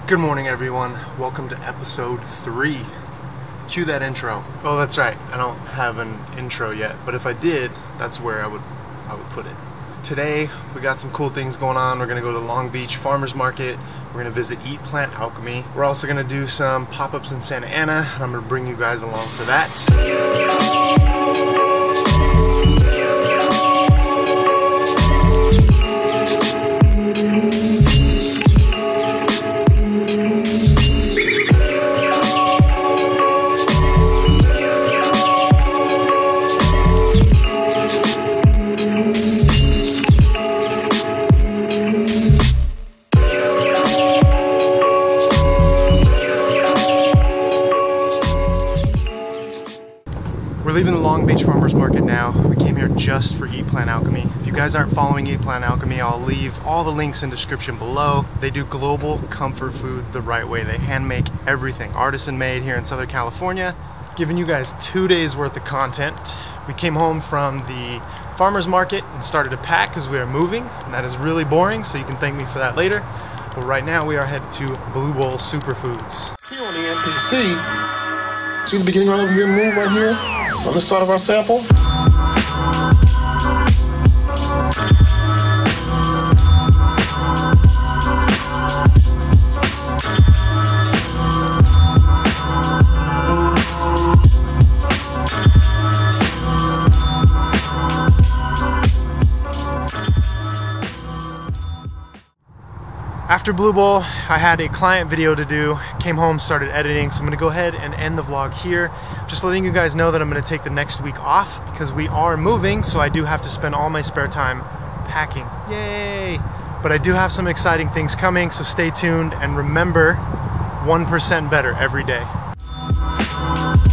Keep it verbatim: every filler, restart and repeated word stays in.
Good morning, everyone. Welcome to episode three. Cue that intro. Oh, that's right. I don't have an intro yet, but if I did, that's where I would I would put it. Today, we got some cool things going on. We're gonna go to the Long Beach Farmers Market. We're gonna visit Eat Plant Alchemy. We're also gonna do some pop-ups in Santa Ana, and I'm gonna bring you guys along for that. We're leaving the Long Beach Farmers Market now. We came here just for Eat Plant Alchemy. If you guys aren't following Eat Plant Alchemy, I'll leave all the links in the description below. They do global comfort foods the right way. They hand make everything, artisan made here in Southern California. Giving you guys two days worth of content. We came home from the farmers market and started to pack because we are moving, and that is really boring, so you can thank me for that later. But right now we are headed to Blue Bowl Superfoods. Here on the N P C, see the beginning right over here, move right here, on this side of our sample. After Blue Bowl, I had a client video to do, came home, started editing, so I'm gonna go ahead and end the vlog here. Just letting you guys know that I'm gonna take the next week off because we are moving, so I do have to spend all my spare time packing. Yay! But I do have some exciting things coming, so stay tuned and remember, one percent better every day.